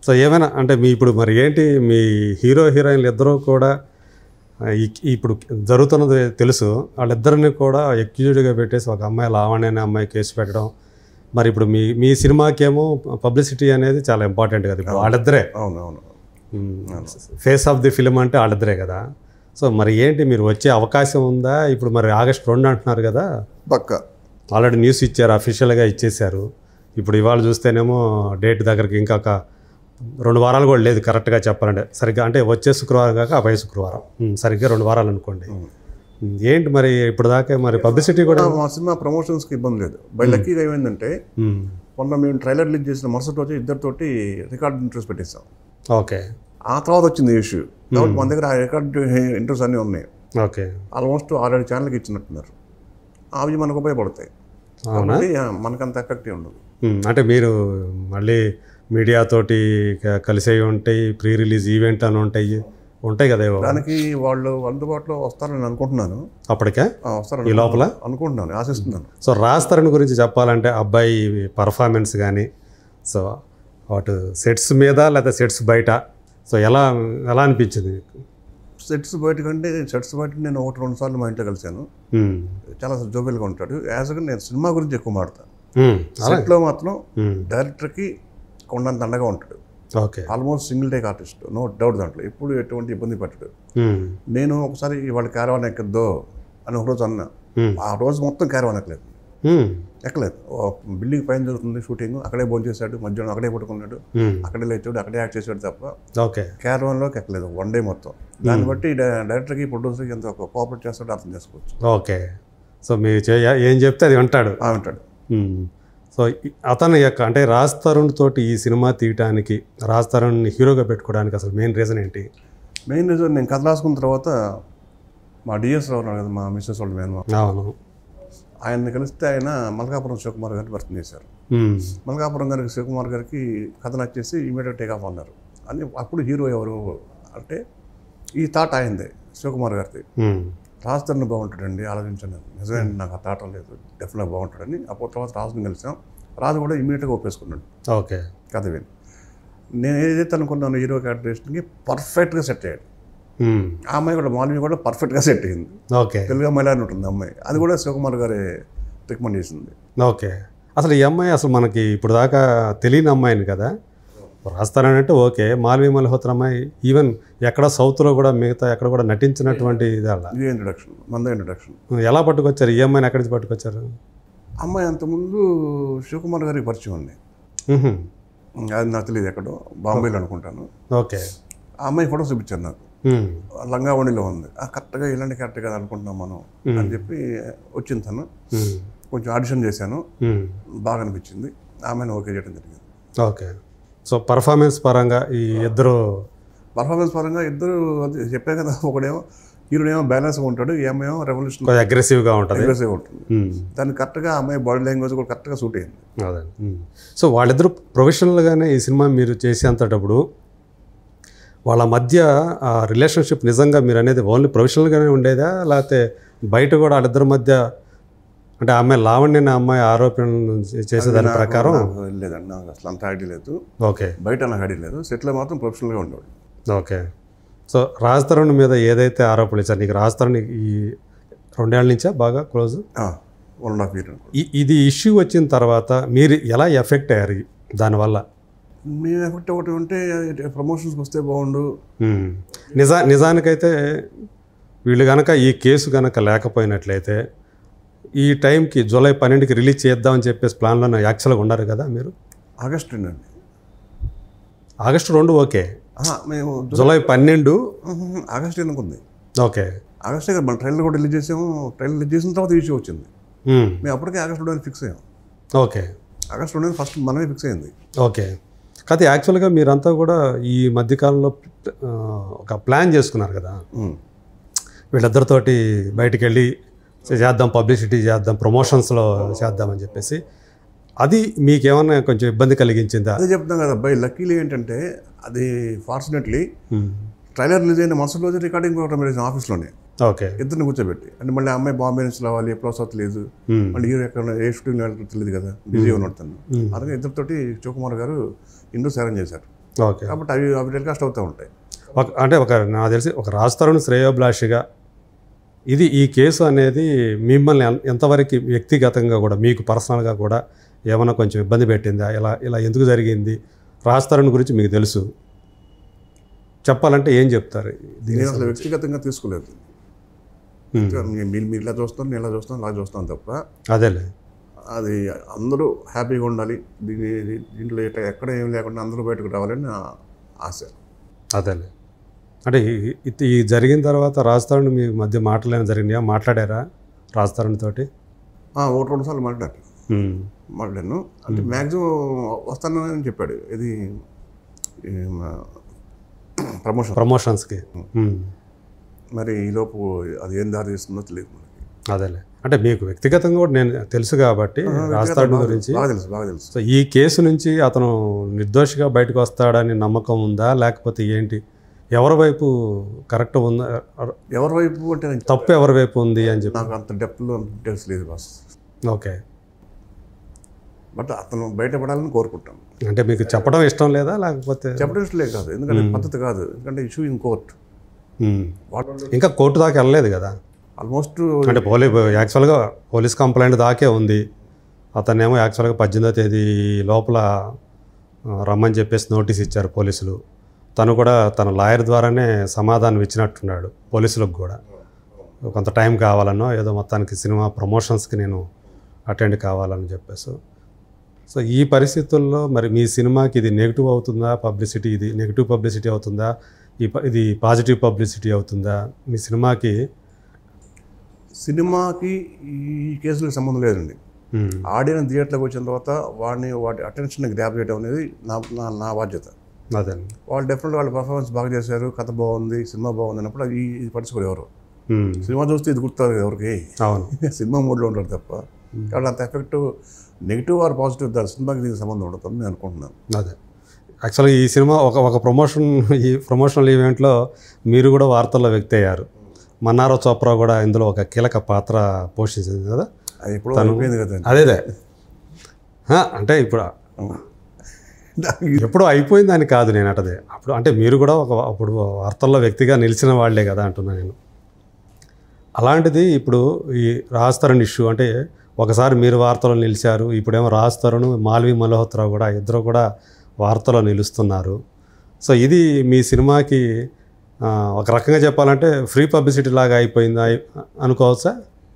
So ఏమైనా అంటే మీ ఇప్పుడు మరి ఏంటి మీ హీరో హీరోయిన్లు ఇద్దరూ కూడా ఇప్పుడు జరుగుతున్నది తెలుసు, వాళ్ళిద్దరిని కూడా ఎక్యూజ్డ్గా పెట్టేసి ఒక అమ్మాయి లావణ్య అనే అమ్మాయి కేసు పెట్టడం. మరి ఇప్పుడు మీ సినిమాకేమో పబ్లిసిటీ అనేది చాలా ఇంపార్టెంట్ కదా, ఇప్పుడు వాళ్ళిద్దరే ఫేస్ ఆఫ్ ది ఫిలిం అంటే వాళ్ళిద్దరే కదా. సో మరి ఏంటి మీరు వచ్చే అవకాశం ఉందా? ఇప్పుడు మరి August 2 అంటున్నారు కదా, పక్కా ఆల్రెడీ న్యూస్ ఇచ్చారు, అఫీషియల్గా ఇచ్చేశారు. ఇప్పుడు ఇవాళ చూస్తేనేమో డేట్ దగ్గరికి ఇంకా ఒక 2 వారాలు కూడా లేదు కరెక్ట్గా చెప్పాలంటే. సరిగ్గా అంటే వచ్చే శుక్రవారం కాక పై శుక్రవారం, సరిగ్గా 2 వారాలు అనుకోండి. ఏంటి మరి ఇప్పుడు దాకా మరి పబ్లిసిటీ కూడా? మా సినిమా ప్రమోషన్స్కి ఇబ్బంది లేదు. బై లక్కీగా ఏమైందంటే మొన్న మేము ట్రైలర్ రిలీజ్ చేసిన మరుసటి రోజు ఇద్దరితోటి రికార్డ్ ఇంటర్వ్యూస్ పెట్టేస్తాం. ఓకే. ఆ తర్వాత వచ్చింది ఇష్యూ కాబట్టి మన దగ్గర ఆ రికార్డ్ ఇంటర్వ్యూస్ అన్నీ ఉన్నాయి. ఓకే. ఆల్మోస్ట్ 6-7 ఛానల్కి ఇచ్చినట్టున్నారు. అవి మనకు ఉపయోగపడతాయి, మనకంత ఎఫెక్ట్ ఉండదు. అంటే మీరు మళ్ళీ మీడియాతోటి కలిసి ఉంటాయి, ప్రీ రిలీజ్ ఈవెంట్ అని ఉంటాయి కదా, దానికి వాళ్ళు అందుబాటులో వస్తారని అనుకుంటున్నాను. అప్పటికే వస్తారని ఈ లోపల అనుకుంటున్నాను, ఆశిస్తున్నాను. సో రాజ్ తరుణ్ గురించి చెప్పాలంటే అబ్బాయి పర్ఫార్మెన్స్ కానీ, సో వాటి సెట్స్ మీద లేదా సెట్స్ బయట, సో ఎలా అనిపించింది? సెట్స్ బయట కంటే సెట్స్ బయట నేను 1-2 సార్లు మా ఇంట్లో కలిశాను. చాలా జోబిల్గా ఉంటాడు. యాజ్గా నేను సినిమా గురించి ఎక్కువ మాడతాను. సెట్లో మాత్రం డైరెక్టర్కి కొండంత అండగా ఉంటాడు. Okay. Almost single take artist, no doubt. దాంట్లో ఎప్పుడు ఎటువంటి ఇబ్బంది పెట్టడు. నేను ఒకసారి వాళ్ళ క్యారవాన్ ఎక్కద్దో అని ఒకరోజు అన్నా. ఆ రోజు మొత్తం క్యారవాన్ ఎక్కలేదు. బిల్డింగ్ పైన జరుగుతుంది షూటింగ్, అక్కడే భోజనం చేశాడు, మధ్యాహ్నం అక్కడే పట్టుకున్నాడు, అక్కడే లేచాడు, అక్కడే యాక్ట్ చేశాడు తప్ప క్యారవాన్లోకి ఎక్కలేదు 1 డే మొత్తం. దాన్ని బట్టి డైరెక్టర్కి ప్రొడ్యూసర్కి ఎంత కోఆపరేట్ చేస్తాడో అర్థం చేసుకోవచ్చు. ఓకే. సో మీరు ఏం చెప్తే అది వింటాడు. సో అతను యొక్క అంటే రాజ్ తరుణ్ తోటి ఈ సినిమా తీయటానికి, రాజ్ తరుణ్ హీరోగా పెట్టుకోవడానికి అసలు మెయిన్ రీజన్ ఏంటి? మెయిన్ రీజన్ నేను కథ రాసుకున్న తర్వాత మా డిఎస్ రావు ఉన్నాడు కదా, మా మిస్సెస్ వాళ్ళ మేనమా, ఆయన్ని కలిస్తే ఆయన మల్కాపురం శివకుమార్ గారిని పరిచయం చేశారు. మల్కాపురం గారికి శివకుమార్ గారికి కథ నచ్చేసి ఇమీడియట్ టేక్ ఆఫ్ అన్నారు. అని అప్పుడు హీరో ఎవరు అంటే ఈ థాట్ అయిందే శివకుమార్ గారిది. రాజ్ తరుణ్ బాగుంటాడండి, ఆలోచించండి. నిజమే, నాకు ఆ థాట్ లేదు, డెఫినెట్గా బాగుంటాడని. అప్పుడు తర్వాత రాజుని కలిసాం. రాజు కూడా ఇమీడియట్గా ఒప్పేసుకున్నాడు. ఓకే. కథ విని నేను ఏదైతే అనుకున్నాను హీరో క్యారెక్టరేషన్కి పర్ఫెక్ట్గా సెట్ అయ్యాడు. ఆ అమ్మాయి కూడా, మాల్వి కూడా పర్ఫెక్ట్గా సెట్ అయ్యింది. ఓకే. తెలుగు అమ్మాయిలా ఉంటుంది అమ్మాయి. అది కూడా శివకుమార్ గారే రికమెండ్ చేసింది. ఓకే. అసలు ఈ అమ్మాయి అసలు మనకి ఇప్పుడు దాకా తెలియని అమ్మాయిని కదా, రాస్తానంటే ఓకే. మాల్వి మల్హోత్రా అమ్మాయి ఈవెన్ ఎక్కడ సౌత్లో కూడా మిగతా ఎక్కడ కూడా నటించినటువంటి ఇది ఇంట్రడక్షన్, మంద ఇంట్రడక్షన్. ఎలా పట్టుకొచ్చారు ఈ అమ్మాయిని? ఎక్కడి నుంచి పట్టుకొచ్చారు? అమ్మాయి అంతకుముందు శివకుమార్ గారికి పరిచయం ఉంది. అది నాకు తెలియదు, ఎక్కడో బాంబేలో అనుకుంటాను. ఓకే. ఆ అమ్మాయి ఫోటో చూపించారు నాకు, లంగావణిలో ఉంది. కరెక్ట్గా ఇలాంటి క్యారెక్టర్ కదా అనుకుంటున్నాం మనం అని చెప్పి వచ్చింది తను. కొంచెం ఆడిషన్ చేశాను, బాగా అనిపించింది. ఆమెను ఓకే చేయడం జరిగింది. ఓకే. సో పర్ఫార్మెన్స్ పరంగా ఈ ఇద్దరు ఇద్దరు చెప్పాను కదా, ఒకడేమో హీరోనేమో బ్యాలెన్స్గా ఉంటాడు, ఏమేమో రెవల్యూషన్ అగ్రెసివ్గా ఉంటుంది. దాన్ని కరెక్ట్గా అమ్మాయి బాడీ లాంగ్వేజ్ కూడా కరెక్ట్గా సూట్ అయింది. అదే. సో వాళ్ళిద్దరు ప్రొఫెషనల్గానే ఈ సినిమా మీరు చేసేంతటప్పుడు వాళ్ళ మధ్య ఆ రిలేషన్షిప్ నిజంగా మీరు అనేది ఓన్లీ ప్రొఫెషనల్గానే ఉండేదా, లేకపోతే బయట కూడా వాళ్ళిద్దరి మధ్య అంటే అమ్మాయి లావణ్య అమ్మాయి ఆరోపణలు చేసేదాని ప్రకారం? లేదండి, నాకు అసలు అంత ఐడియా లేదు. ఓకే. బయట నాకు ఐడియా లేదు. సెట్లో మాత్రం ప్రొఫెషనల్గా ఉండేవాడు. ఓకే. సో రాజ్ తరుణ్ మీద ఏదైతే ఆరోపణలు ఇచ్చారు, నీకు రాజ్ తరుణ్ ఈ 2 ఏళ్ళ నుంచా బాగా క్లోజ్? 1.5 years. ఇది ఇష్యూ వచ్చిన తర్వాత మీరు ఎలా ఎఫెక్ట్ అయ్యారు దానివల్ల? మేము ఎఫెక్ట్ ఒకటి ఉంటే ప్రమోషన్స్కి వస్తే బాగుండు. నిజానికైతే వీళ్ళు కనుక ఈ కేసు కనుక లేకపోయినట్లయితే ఈ టైంకి జూలై 12కి రిలీజ్ చేద్దామని చెప్పేసి ప్లాన్లో యాక్చువల్గా ఉన్నారు కదా మీరు? ఆగస్ట్ 2 అండి. August 2 okay. మేము జూలై 12 ఆగస్ట్ అనుకుంది. ఓకే. ఆగస్టే కదా మన ట్రైలర్ కూడా రిలీజ్ చేసాము. ట్రైలర్ రిలీజ్ చేసిన తర్వాత ఇష్యూ వచ్చింది. మేము అప్పటికే ఆగస్ట్ 2 ఫిక్స్ అయ్యాం. ఓకే. ఆగస్ట్ 2 ఫస్ట్ మనమే ఫిక్స్ అయింది. ఓకే. కాదు, యాక్చువల్గా మీరంతా కూడా ఈ మధ్యకాలంలో ఒక ప్లాన్ చేసుకున్నారు కదా, వీళ్ళిద్దరితోటి బయటికి వెళ్ళి చేద్దాం, పబ్లిసిటీ చేద్దాం, ప్రమోషన్స్లో చేద్దామని చెప్పేసి. అది మీకేమన్నా కొంచెం ఇబ్బంది కలిగించిందా? అదే చెప్తాం కదా అబ్బాయి. లక్కీలీ ఏంటంటే అది ఫార్చునేట్లీ ట్రైలర్ రిలీజ్ అయిన మరుసటి రోజు రికార్డింగ్ ప్రోగ్రామ్ చేసిన ఆఫీస్లోనే. ఓకే. ఇద్దరిని కూర్చోబెట్టి, అంటే మళ్ళీ అమ్మాయి బాంబే నుంచి రావాలి, ఎప్పుడు వస్తా తెలియదు, మళ్ళీ హీరో ఎక్కడ ఏ షూటింగ్ తెలియదు కదా, బిజీ ఉన్నాడు తను. అలాగే ఇద్దరితోటి శివకుమార్ గారు ఇండోర్స్ అరేంజ్ చేశారు. ఓకే. కాబట్టి అవి టెలికాస్ట్ అవుతూ ఉంటాయి. అంటే నాకు తెలిసి ఒక రాజ్ తరుణ్ శ్రేయోభిలాషిగా ఈ కేసు అనేది మిమ్మల్ని ఎంతవరకు వ్యక్తిగతంగా కూడా మీకు పర్సనల్గా కూడా ఏమైనా కొంచెం ఇబ్బంది పెట్టిందా? ఇలా ఎందుకు జరిగింది? రాజ్ తరుణ్ గురించి మీకు తెలుసు, చెప్పాలంటే ఏం చెప్తారు? నేను అసలు వ్యక్తిగతంగా తీసుకోలేదు. మీరు ఇలా చూస్తాను, నేను ఇలా చూస్తాను, అలా చూస్తాను తప్ప అదేలే, అది అందరూ హ్యాపీగా ఉండాలి, దీంట్లో ఎక్కడ ఏం లేకుండా అందరూ బయటకు రావాలని నా ఆశ. అదేలే. అంటే ఈ జరిగిన తర్వాత రాజ్ తరుణ్ మీ మధ్య మాటలేమైనా జరిగినాయా? మాట్లాడారా రాజ్ తరుణ్ తోటి? 1-2 సార్లు మాట్లాడాను. అంటే మ్యాక్సిమం వస్తానని చెప్పాడు. ఇది ప్రమోషన్స్కి. మరి ఈలోపు అది ఏం దారి తీస్తుందో తెలియదు మనకి. అదేలే. అంటే మీకు వ్యక్తిగతంగా కూడా నేను తెలుసు కాబట్టి రాజ్ తరుణ్ గురించి బాగా తెలుసు. సో ఈ కేసు నుంచి అతను నిర్దోషిగా బయటకు వస్తాడని నమ్మకం ఉందా, లేకపోతే ఏంటి? ఎవరి వైపు కరెక్ట్ ఉందా? ఎవరి వైపు అంటే తప్పు ఎవరి వైపు ఉంది అని చెప్పి నాకు అంత డెప్త్లో డీటెయిల్స్ లేదు బాస్. ఓకే. బట్ అతను బయటపడాలని కోరుకుంటాను. అంటే మీకు చెప్పడం ఇష్టం లేదా, లేకపోతే? చెప్పడం ఇష్టం లేదు కాదు, ఎందుకంటే పద్ధతి కాదు. ఎందుకంటే ఇష్యూ ఇన్ కోర్ట్. ఇంకా కోర్టు దాకా వెళ్ళలేదు కదా ఆల్మోస్ట్. అంటే యాక్చువల్గా పోలీస్ కంప్లైంట్ దాకే ఉంది. అతనేమో యాక్చువల్గా 18వ తేదీ లోపల రమ్మని చెప్పేసి నోటీస్ ఇచ్చారు పోలీసులు. తను కూడా తన లాయర్ ద్వారానే సమాధానం ఇచ్చినట్టున్నాడు పోలీసులకు కూడా. కొంత టైం కావాలనో ఏదో, మొత్తానికి సినిమా ప్రమోషన్స్కి నేను అటెండ్ కావాలని చెప్పేసి. సో ఈ పరిస్థితుల్లో మరి మీ సినిమాకి ఇది నెగిటివ్ అవుతుందా పబ్లిసిటీ? ఇది నెగిటివ్ పబ్లిసిటీ అవుతుందా, ఇది పాజిటివ్ పబ్లిసిటీ అవుతుందా? మీ సినిమాకి ఈ కేసులకు సంబంధం లేదండి. ఆడియన్స్ థియేటర్లోకి వచ్చిన తర్వాత వాటి అటెన్షన్ గ్రాప్ చేయడం అనేది నా బాధ్యత. అదే, వాళ్ళు డెఫినెట్గా వాళ్ళ పర్ఫార్మెన్స్ బాగా చేశారు, కథ బాగుంది, సినిమా బాగుంది అన్నప్పుడు ఇది పట్టించుకోరు ఎవరు. సినిమా చూస్తే ఇది గుర్తుంది ఎవరికి. అవును, సినిమా మూడ్లో ఉంటారు తప్ప. కాబట్టి అంత ఎఫెక్ట్ నెగిటివ్ ఆర్ పాజిటివ్ దాని సినిమాకి దీనికి సంబంధం ఉండదు నేను అనుకుంటున్నాను. అదే, యాక్చువల్గా ఈ సినిమా ఒక ప్రమోషనల్ ఈవెంట్లో మీరు కూడా వార్తల్లో వ్యక్తి అయ్యారు. మన్నారో చోప్రా కూడా ఇందులో ఒక కీలక పాత్ర పోషించింది కదా. అది ఎప్పుడు అయిపోయింది కదా. అదేదే, అంటే ఎప్పుడో అయిపోయింది అని కాదు నేను అంటది. అప్పుడు అంటే మీరు కూడా అప్పుడు వార్తల్లో వ్యక్తిగా నిలిచిన వాళ్లే కదా అంటున్నాను నేను. అలాంటిది ఇప్పుడు ఈ రాజ్ తరుణ్ ఇష్యూ అంటే ఒకసారి మీరు వార్తలో నిలిచారు, ఇప్పుడేమో రాజ్ తరుణ్, మాల్వి మల్హోత్రా కూడా ఇద్దరు కూడా వార్తలో నిలుస్తున్నారు. సో ఇది మీ సినిమాకి ఒక రకంగా చెప్పాలంటే ఫ్రీ పబ్లిసిటీ లాగా అయిపోయింది అనుకోవచ్చా?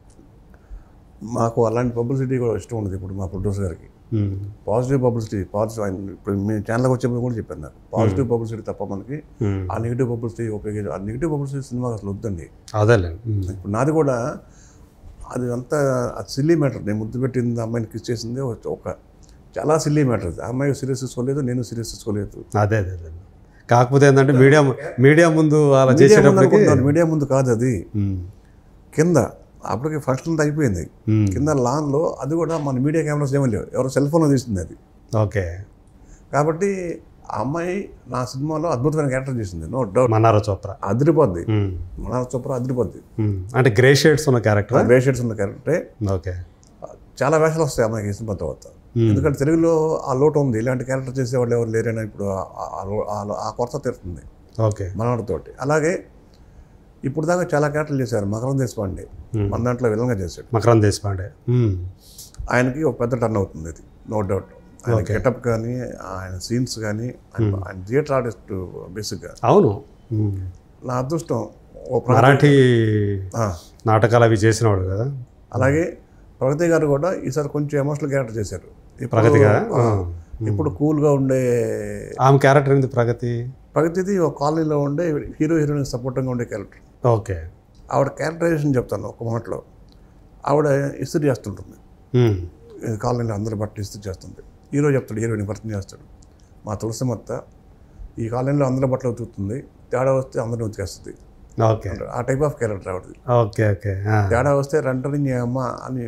మాకు అలాంటి పబ్లిసిటీ కూడా ఇష్టం ఉండదు. ఇప్పుడు మా ప్రొడ్యూసర్ గారికి పాజిటివ్ పబ్లిసిటీ, ఇప్పుడు మీ ఛానల్కి వచ్చేప్పుడు కూడా చెప్పాను నాకు, పాజిటివ్ పబ్లిసిటీ తప్ప మనకి ఆ నెగిటివ్ పబ్లిసిటీ ఉపయోగించి, ఆ నెగిటివ్ పబ్లిసిటీ సినిమాకి అసలు వద్దండి. అదేలే, ఇప్పుడు నాది కూడా అది అంతా సిల్లీ మ్యాటర్. నేను ముద్దు పెట్టింది అమ్మాయిని కిస్ చేసింది ఒక చాలా సిల్లీ మ్యాటర్. ఆ అమ్మాయి సీరియస్ తీసుకోలేదు, నేను సీరియస్ తీసుకోలేదు. అదే, కాకపోతే ఏంటంటే మీడియా ముందు అలా చేసేటప్పటికి, మీడియా ముందు కాదు అది, కింద అప్పటికి ఫంక్షన్ అంతా అయిపోయింది. కింద లాన్లో అది కూడా మన మీడియా కెమెరాస్ ఏమీ లేవు, ఎవరో సెల్ ఫోన్లో తీసింది అది. ఓకే. కాబట్టి ఆ అమ్మాయి నా సినిమాలో అద్భుతమైన క్యారెక్టర్ చేసింది, నో డౌట్. మన్నారో చోప్రా అదిరిపోద్ది. మన్నారో చోప్రా అదిరిపోద్ది. అంటే గ్రే షేడ్స్ ఉన్న క్యారెక్టర్. గ్రే షేడ్స్ ఉన్న క్యారెక్టరే. ఓకే. చాలా వేషాలు వస్తాయి అమ్మాయికి సినిమా తర్వాత. ఎందుకంటే తెలుగులో ఆ లోటు ఉంది, ఇలాంటి క్యారెక్టర్ చేసేవాళ్ళు ఎవరు లేరైనా ఇప్పుడు ఆ కొరత తీరుతుంది. ఓకే. మనాడుతోటి. అలాగే ఇప్పుడు దాకా చాలా క్యారెక్టర్లు చేశారు. మకరంద్ దేశపాండే మన దాంట్లో విలన్గా చేశాడు. మకరంద్ దేశపాండే ఆయనకి ఒక పెద్ద టర్న్ అవుతుంది అది, నో డౌట్. ఆయన గెటప్ కానీ, ఆయన సీన్స్ కానీ, ఆయన థియేటర్ ఆర్టిస్ట్ బేసిక్గా. అవును, నా అదృష్టం. మరాఠీ నాటకాలు అవి చేసినవాడు కదా. అలాగే ప్రగతి గారు కూడా ఈసారి కొంచెం ఎమోషనల్ క్యారెక్టర్ చేశారు. ప్రగతి గారు ఇప్పుడు కూల్గా ఉండే ఆమె క్యారెక్టర్ ఏంది? ప్రగతిది ఒక కాలనీలో ఉండే హీరో హీరోయిన్ సపోర్టింగ్గా ఉండే క్యారెక్టర్. ఓకే. ఆవిడ క్యారెక్టరైజేషన్ చెప్తాను ఒక మాటలో. ఆవిడ ఇస్త్రీ చేస్తుంటుంది, కాలనీలో అందరి బట్టలు ఇస్త్రీ చేస్తుంది. హీరో చెప్తాడు, హీరోయిన్ భర్తీ చేస్తాడు. మా తులసిమత్త ఈ కాలనీలో అందరి బట్టలు ఉతుకుతుంది, తేడా వస్తే అందరిని ఉతికేస్తుంది. ఓకే. ఆ టైప్ ఆఫ్ క్యారెక్టర్ ఆవిడది. ఓకే. ఓకే. తేడా వస్తే రంటని అమ్మ అని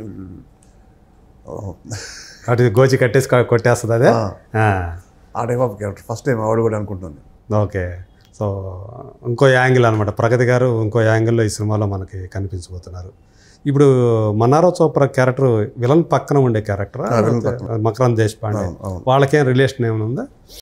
అటు గోచి కట్టేసి కొట్టేస్తుంది అదే. ఆ type of character first time ఆవిడ కూడా అనుకుంటుంది. ఓకే. సో ఇంకో యాంగిల్ అనమాట, ప్రగతి గారు ఇంకో యాంగిల్లో ఈ సినిమాలో మనకి కనిపించబోతున్నారు. ఇప్పుడు మన్నారో చోప్రా క్యారెక్టర్ విలన్ పక్కన ఉండే క్యారెక్టర్ మకరంద్ దేశపాండే, వాళ్ళకేం రిలేషన్ ఏమైనా ఉందా?